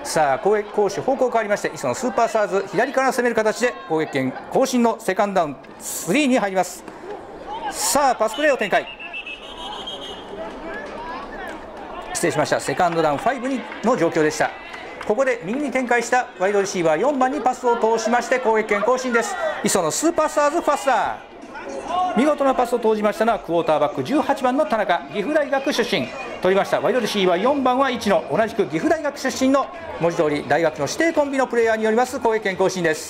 さあ攻撃攻守方向変わりまして、磯野スーパースターズ左から攻める形で攻撃権更新のセカンドダウン3に入ります。さあパスプレーを展開、失礼しました、セカンドダウン5の状況でした。ここで右に展開したワイドレシーバー4番にパスを通しまして攻撃権更新です。磯野スーパースターズファスター、見事なパスを投じましたのはクォーターバック18番の田中、岐阜大学出身取りました。ワイドレシーバー4番は市野、同じく岐阜大学出身の文字通り大学の指定コンビのプレーヤーによります攻撃権更新です。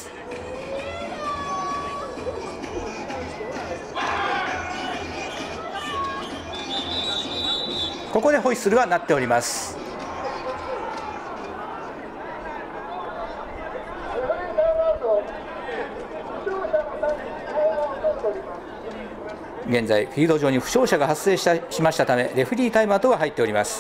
ここでホイッスルが鳴っております。現在フィールド上に負傷者が発生しましたためレフェリータイムアウトが入っております。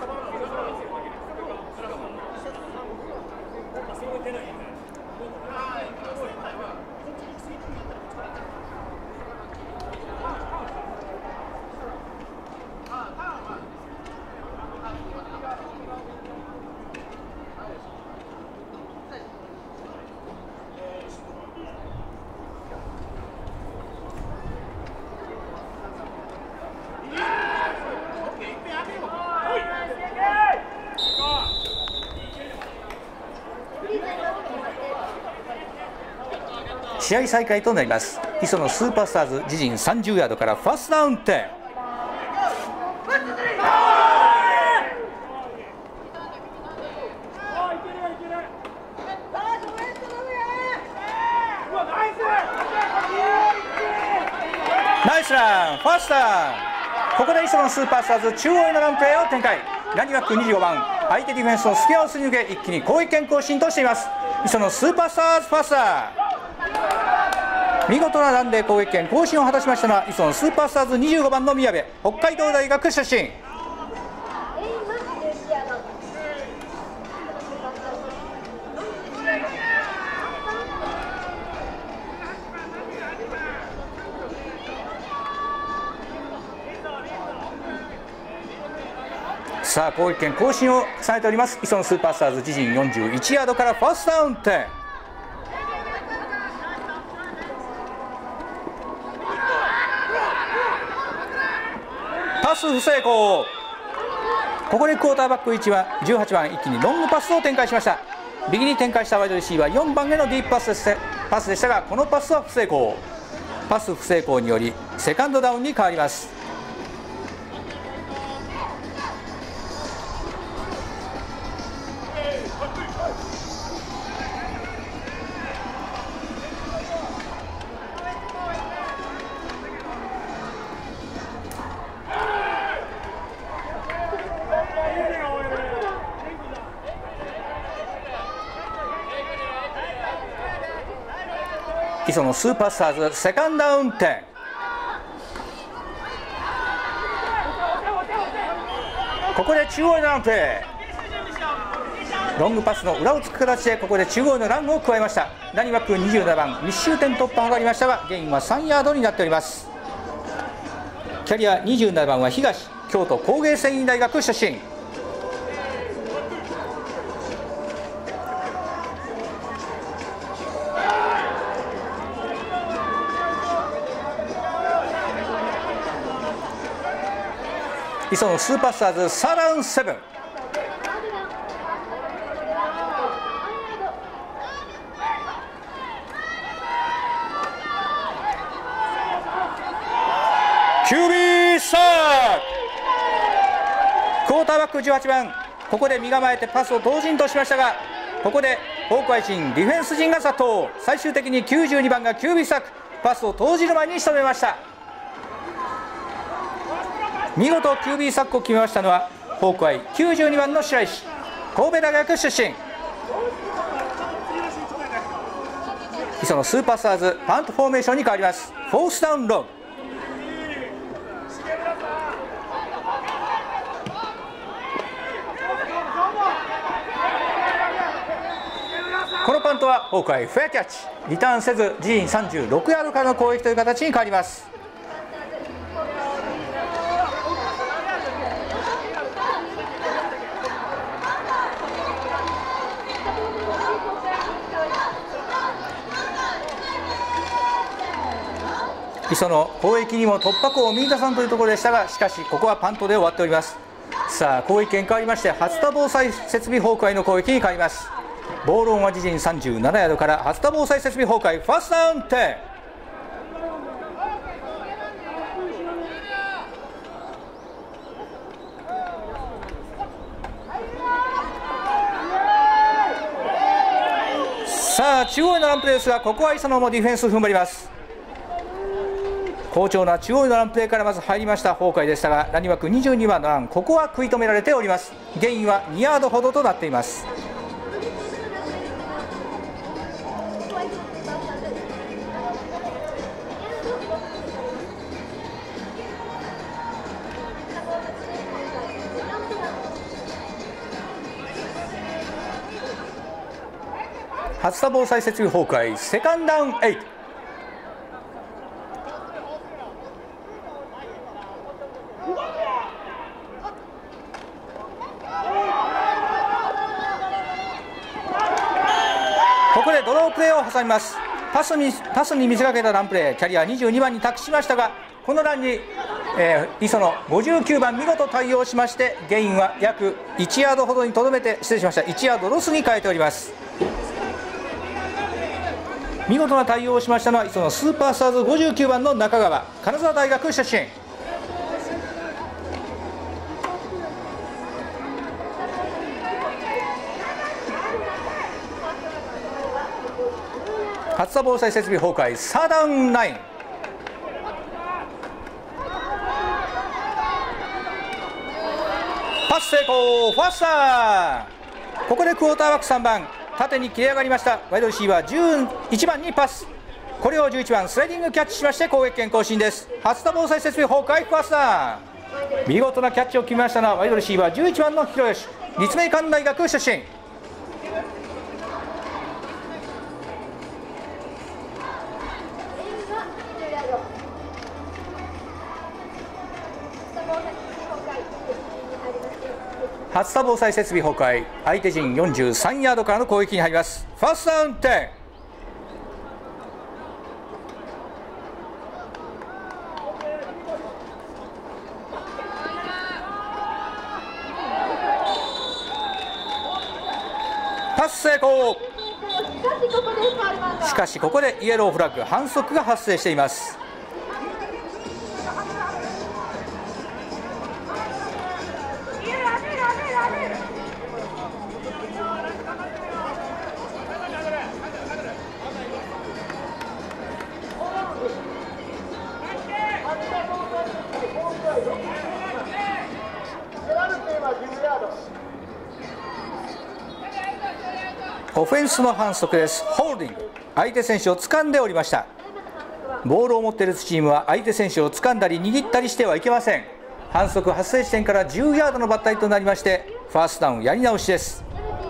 試合再開となります。磯野スーパースターズ自陣30ヤードからファーストダウン10。ナイスラン、ファーストダウン。ここで磯野スーパースターズ中央へのランプレーを展開。ランニバック25番、相手ディフェンスの隙間をすり抜け一気に攻撃権更新としています。磯野スーパースターズファースター、見事なランで攻撃権更新を果たしましたのは磯野スーパースターズ25番の宮部、北海道大学出身。さあ攻撃権更新を重ねております磯野スーパースターズ自陣41ヤードからファーストダウン10。パス不成功。ここでクォーターバック1は18番一気にロングパスを展開しました。右に展開したワイドレシーバー4番へのディープパスでしたが、このパスは不成功。パス不成功によりセカンドダウンに変わります。磯野スーパースターズセカンドダウン10。ここで中央へのランプレー、ロングパスの裏をつく形でここで中央へのランを加えました。ランニバック27番密集点突破を図りましたがゲインは3ヤードになっております。キャリア27番は東、京都工芸繊維大学出身。磯野スーパースターズサーダウン7。QB サーク、クォーターバック18番、ここで身構えてパスを投じんとしましたが、ここでホークアイ陣ディフェンス陣が殺到。最終的に92番が QB サーク、パスを投じる前に仕留めました。見事 QB サックを決めましたのはホークアイ92番の白石、神戸大学出身。磯野スーパースターズパントフォーメーションに変わります。フォースダウンロン。このパントはホークアイフェアキャッチ、リターンせず自陣36ヤードからの攻撃という形に変わります。 磯の攻撃にも突破口を見出さんというところでしたが、しかしここはパントで終わっております。さあ攻撃権変わりまして、初田防災設備崩壊の攻撃に変わります。ボールオンは自陣37ヤードから初田防災設備崩壊、ファーストダウン10。さあ中央へのランプレーですが、ここは磯野もディフェンス踏ん張ります。好調な中央へのランプレーからまず入りました崩壊でしたが、ランニバック22番のラン、ここは食い止められております。ゲインは2ヤードほどとなっています。初田防災設備崩壊、セカンドダウン8。ここでドロープレーを挟みます。パスに見せかけたランプレー、キャリア22番に託しましたが、このランに、磯野59番見事対応しまして、ゲインは約1ヤードほどにとどめて、失礼しました、1ヤードロスに変えております。見事な対応をしましたのは磯野スーパースターズ59番の中川、金沢大学出身。初田防災設備崩壊、サーダウン9。パス成功、ファースター。ここでクォーターバック3番、縦に切れ上がりましたワイドレシーバー11番にパス、これを11番スライディングキャッチしまして攻撃権更新です。初田防災設備崩壊、ファースター。見事なキャッチを決めましたのはワイドレシーバー11番の広吉、立命館大学出身。初田防災設備崩壊、相手陣43ヤードからの攻撃に入ります。ファーストダウン10。パス成功。しかしここでイエローフラッグ、反則が発生しています。オフェンスの反則です。ホールディング、相手選手を掴んでおりました。ボールを持っているチームは相手選手を掴んだり握ったりしてはいけません。反則発生地点から10ヤードのバッタリとなりまして、ファーストダウンやり直しです。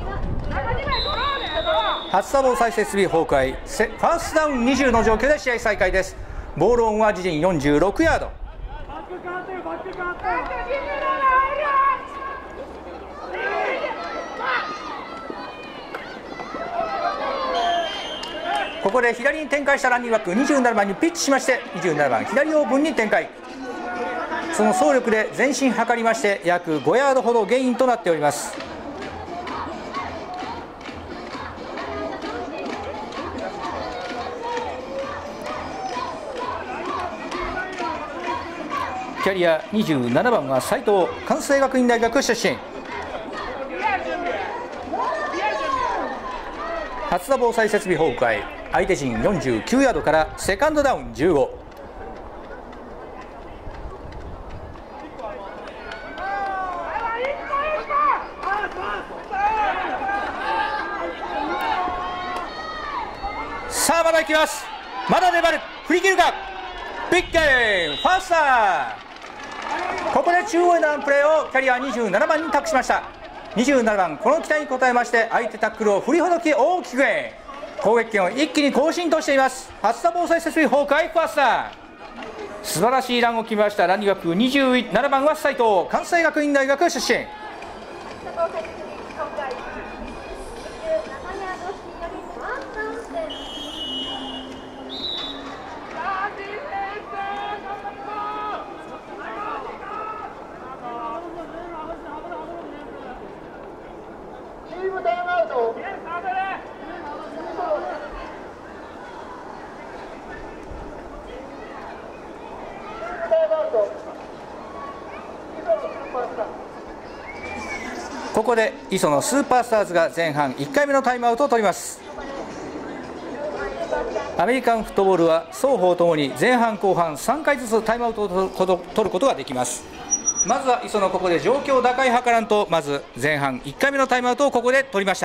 初田防災設備崩壊、ファーストダウン20の状況で試合再開です。ボールオンは自陣46ヤード。ここで左に展開したランニングバック27番にピッチしまして、27番左オープンに展開。その走力で前進図りまして約5ヤードほどゲインとなっております。キャリア27番は斉藤、関西学院大学出身。初田防災設備崩壊、相手陣49ヤードからセカンドダウン15。さあまだ行きます。まだ粘る、振り切るか。ビッグゲーム、ファースター。ここで中央へのランプレーをキャリア27番に託しました。27番、この期待に応えまして相手タックルを振りほどき大きく攻撃権を一気に更新としています。初田防災設備崩壊、ファースター。素晴らしいランを決めましたランニングバック27番は斉藤、関西学院大学出身。 ここで磯のスーパースターズが前半1回目のタイムアウトを取ります。アメリカンフットボールは双方ともに前半後半3回ずつタイムアウトを取ることができます。まずは磯野、ここで状況打開図らんと、まず前半1回目のタイムアウトをここで取りました。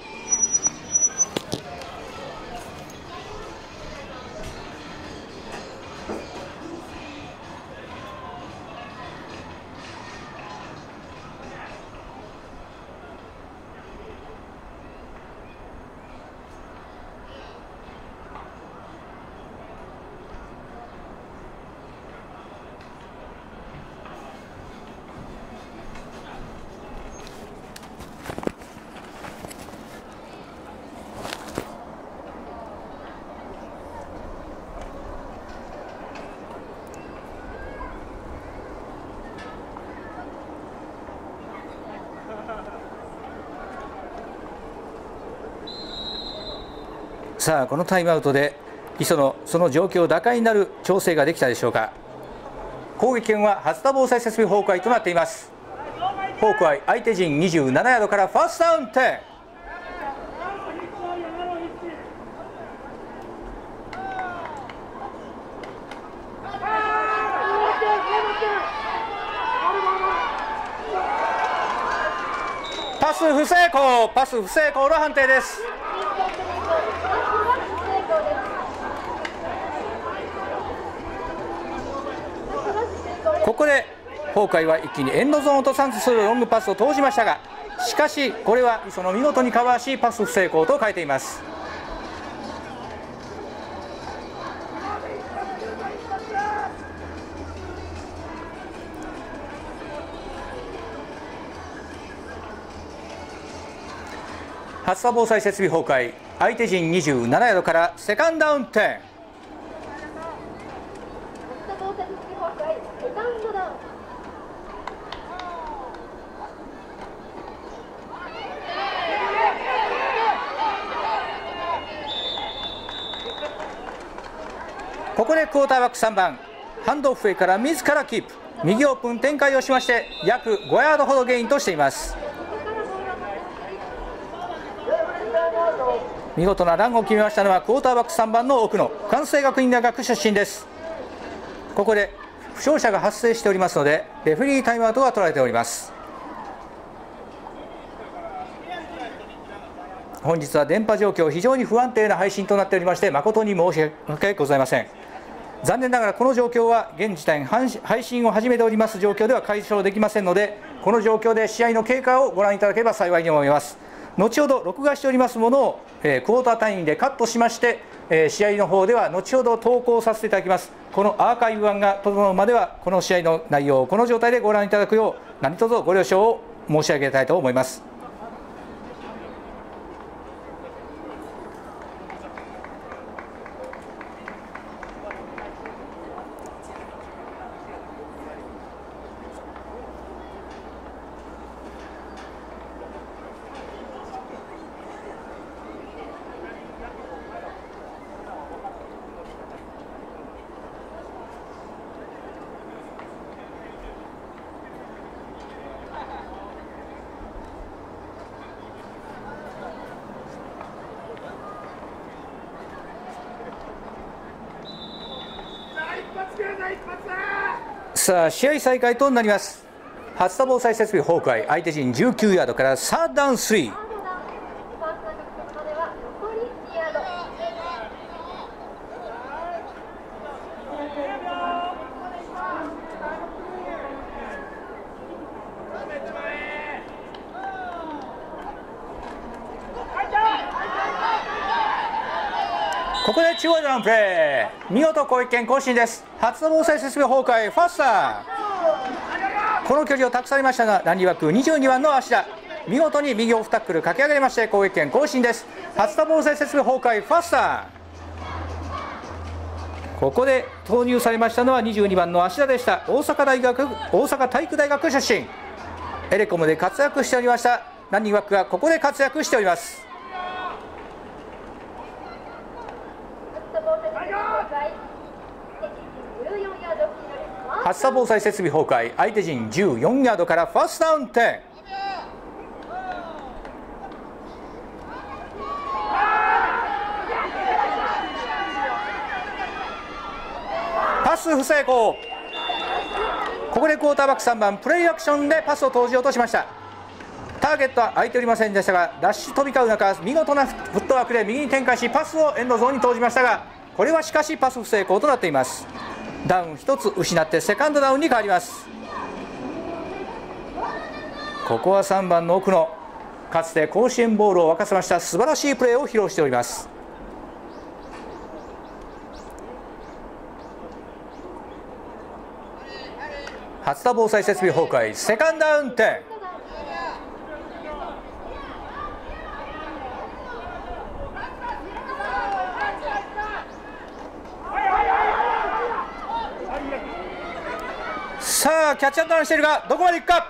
さあ、このタイムアウトで磯野、その状況打開になる調整ができたでしょうか。攻撃権は初田防災設備崩壊となっています。ホークアイ相手陣27ヤードからファーストダウン10。パス不成功、パス不成功の判定です。ここでホークアイは一気にエンドゾーンと3つするロングパスを投じましたが、しかしこれは磯野見事にカバーしパス不成功と変えています。初田防災設備崩壊相手陣27ヤードからセカンドダウン10。ここでクォーターバック3番ハンドオフウェイから自らキープ、右オープン展開をしまして約5ヤードほどゲインとしています。見事なランを決めましたのはクォーターバック3番の奥野、関西学院大学出身です。ここで負傷者が発生しておりますのでレフェリータイムアウトが取られております。本日は電波状況非常に不安定な配信となっておりまして誠に申し訳ございません。残念ながらこの状況は現時点配信を始めております状況では解消できませんので、この状況で試合の経過をご覧いただければ幸いに思います。後ほど録画しておりますものを、クォーター単位でカットしまして、試合の方では後ほど投稿させていただきます。このアーカイブ案が整うまではこの試合の内容をこの状態でご覧いただくよう何卒ご了承を申し上げたいと思います。さあ試合再開となります。初田防災設備崩壊相手陣19ヤードからサードダウン3。ここで中央でのプレー、見事攻撃権更新です。初田防災設備崩壊ファースター、この距離を託されましたがランニバック22番の芦田、見事に右オフタックル駆け上がりまして攻撃権更新です。初田防災設備崩壊ファースター、ここで投入されましたのは22番の芦田でした。大阪体育大学出身、エレコムで活躍しておりましたランニングバックがここで活躍しております。発作防災設備崩壊、相手陣14ヤードからファーストダウン10。パス不成功。ここでクォーターバック3番プレイアクションでパスを投じようとしました。ターゲットは空いておりませんでしたが、ダッシュ飛び交う中、見事なフットワークで右に展開し、パスをエンドゾーンに投じましたが、これはしかしパス不成功となっています。ダウン1つ失ってセカンドダウンに変わります。ここは3番の奥野、かつて甲子園ボールを沸かせました素晴らしいプレーを披露しております。初田防災設備崩壊、セカンドダウン10。さあキャッチアンドランしているがどこまでいくか。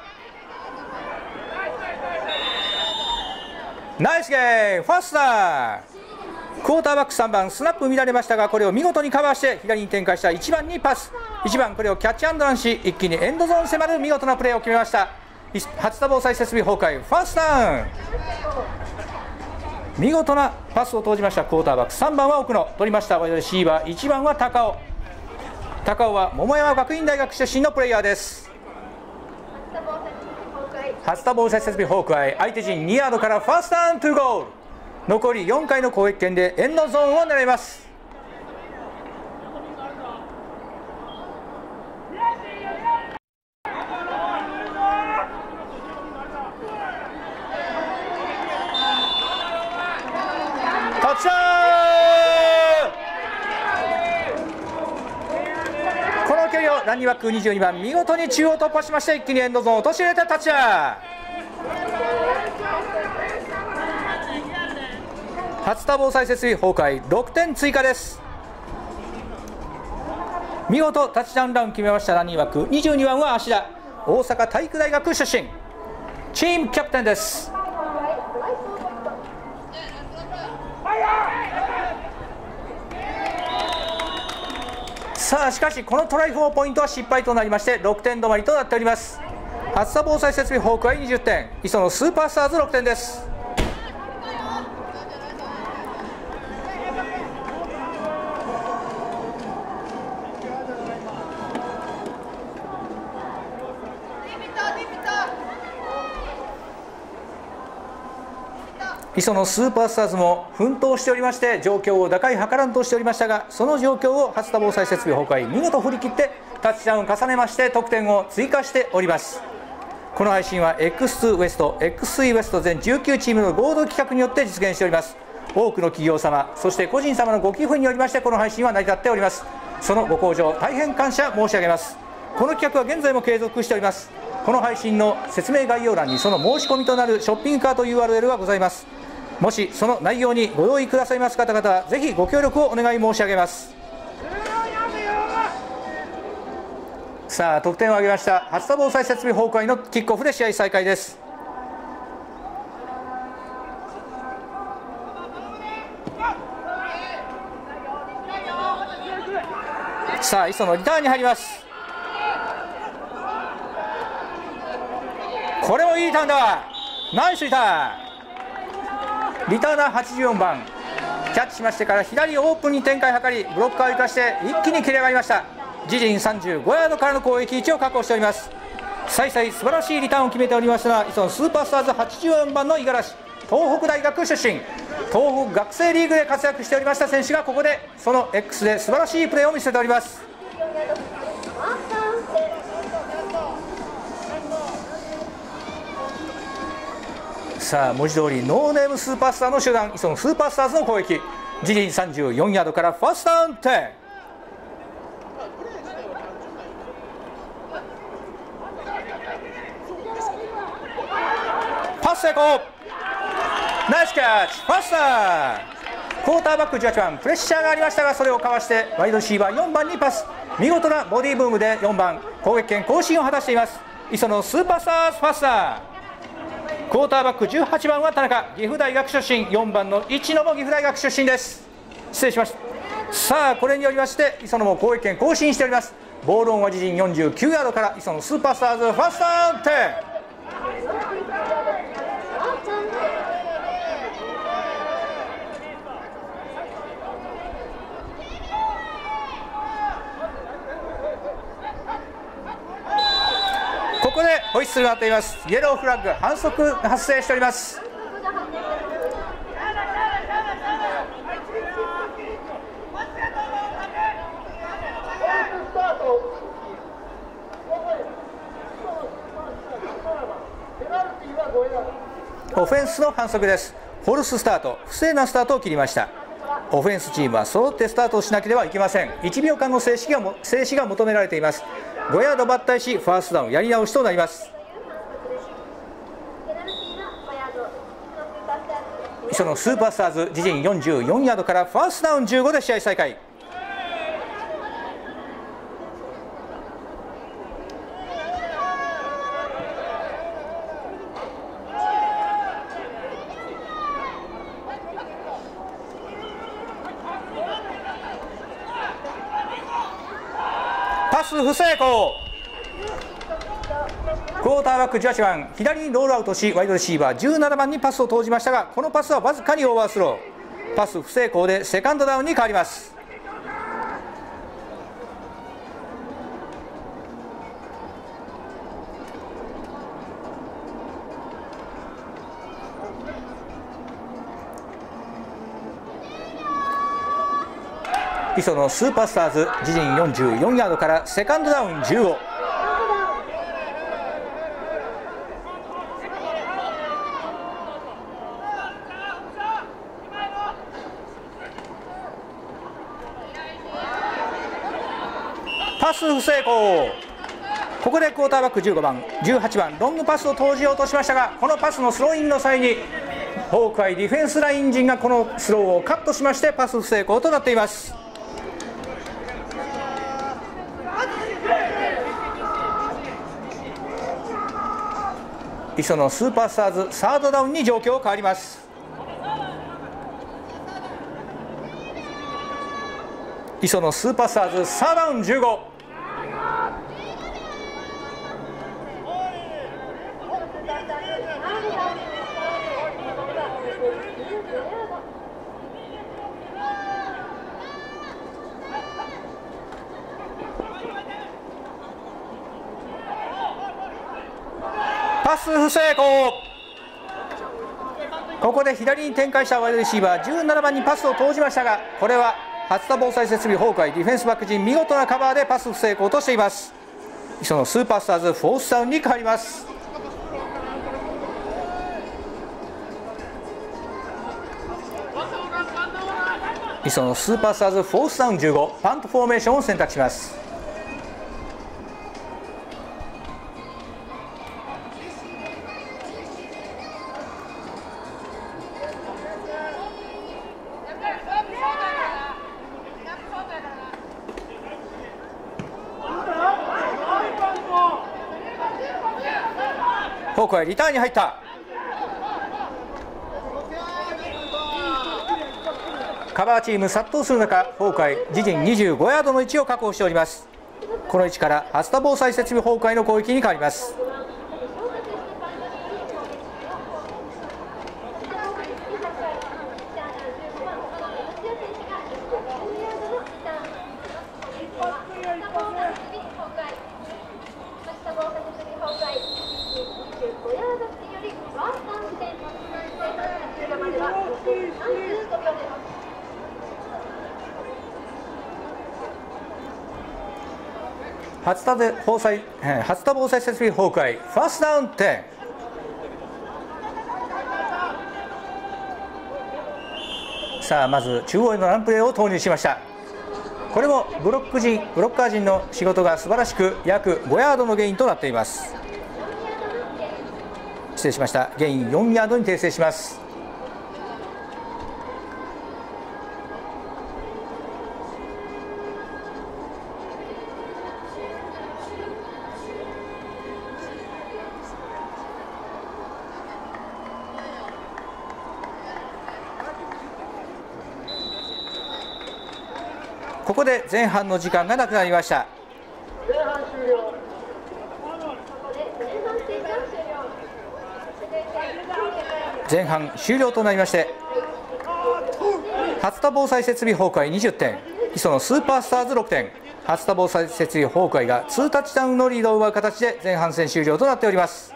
ナイスゲーム、ファーストだ。クォーターバック3番スナップ乱れましたが、これを見事にカバーして左に展開した1番にパス。1番これをキャッチアンドランし、一気にエンドゾーン迫る見事なプレーを決めました。初田防災設備崩壊、ファーストダウン。見事なパスを投じましたクォーターバック3番は奥野、取りましたワイドレシーバー1番は高尾。高尾は桃山学院大学出身のプレイヤーです。初田防災設備崩壊、相手陣2ヤードからファーストダウントゥーゴール。残り4回の攻撃権でエンドゾーンを狙います。タッチダウン。この距離をランニングバック22番見事に中央突破しまして、一気にエンドゾーンを陥れたタッチダウン。初田防災設備崩壊、6点追加です。見事タッチダウンラウン決めましたランニングバック22番は芦田、大阪体育大学出身、チームキャプテンです。さあしかしこのトライ4ポイントは失敗となりまして6点止まりとなっております。初田防災設備崩壊20点、磯野スーパースターズ6点です。磯野スーパースターズも奮闘しておりまして、状況を打開図らんとしておりましたが、その状況を初田防災設備崩壊見事振り切ってタッチダウン重ねまして得点を追加しております。この配信は X2 ウエスト X3 ウエスト全19チームの合同企画によって実現しております。多くの企業様そして個人様のご寄付によりましてこの配信は成り立っております。そのご好評大変感謝申し上げます。この企画は現在も継続しております。この配信の説明概要欄にその申し込みとなるショッピングカート URL がございます。もしその内容にご同意くださいます方々はぜひご協力をお願い申し上げます。さあ得点を挙げました初田防災設備崩壊のキックオフで試合再開です。さあ磯野リターンに入ります。これもいいリターンだ。ナイスリターン。リターナー84番キャッチしましてから左オープンに展開を図りブロッカーを生かして一気に切れ上がりました。自陣35ヤードからの攻撃位置を確保しております。幸々素晴らしいリターンを決めておりましたのは磯野スーパースターズ84番の五十嵐、東北大学出身、東北学生リーグで活躍しておりました選手がここでその X で素晴らしいプレーを見せております。さあ文字通りノーネームスーパースターの集団、磯野スーパースターズの攻撃、自陣34ヤードからファーストダウン10。パス成功、ナイスキャッチ、ファーストダウン。クォーターバック18番プレッシャーがありましたがそれをかわしてワイドレシーバー4番にパス、見事なボディーブームで4番攻撃権更新を果たしています。磯野スーパースターズファーストダウン。 クォーターバック18番は田中、岐阜大学出身、4番の市野も岐阜大学出身です。失礼しました。さあこれによりまして磯野も攻撃権更新しております。ボールオンは自陣49ヤードから磯野スーパースターズファーストダウン10。ここでホイッスルが鳴っています。イエローフラッグ、反則発生しております。オフェンスの反則です。フォルススタート、不正なスタートを切りました。オフェンスチームは揃ってスタートをしなければいけません。1秒間の静止が求められています。5ヤード抜体しファーストダウンやり直しとなります。磯野スーパースターズ自陣44ヤードからファーストダウン15で試合再開。パス不成功。クォーターバック18番、左にロールアウトしワイドレシーバー17番にパスを投じましたが、このパスはわずかにオーバースロー。パス不成功でセカンドダウンに変わります。磯野スーパースターズ自陣44ヤードからセカンドダウン15。パス不成功。ここでクォーターバック15番18番ロングパスを投じようとしましたが、このパスのスローインの際にホークアイディフェンスライン陣がこのスローをカットしましてパス不成功となっています。磯野スーパースターズサードダウンに状況変わります。磯野スーパースターズサードダウン15。パス不成功。ここで左に展開したワイドレシーバー17番にパスを投じましたが、これは初田防災設備崩壊ディフェンスバック陣見事なカバーでパス不成功としています。磯野スーパースターズフォースダウンに変わります。磯野スーパースターズフォースダウン15、パントフォーメーションを選択します。ホークアイリターンに入った。カバーチーム殺到する中、ホークアイ自陣25ヤードの位置を確保しております。この位置から初田防災設備崩壊の攻撃に変わります。初田防災設備崩壊ファーストダウン10。さあまず中央へのランプレーを投入しました。これもブロッカー陣の仕事が素晴らしく約5ヤードのゲインとなっています。失礼しました。ゲイン4ヤードに訂正します。 ここで前半の時間がなくなりました。前半終了となりまして、初田防災設備崩壊20点、磯のスーパースターズ6点、初田防災設備崩壊が2タッチダウンのリードを奪う形で前半戦終了となっております。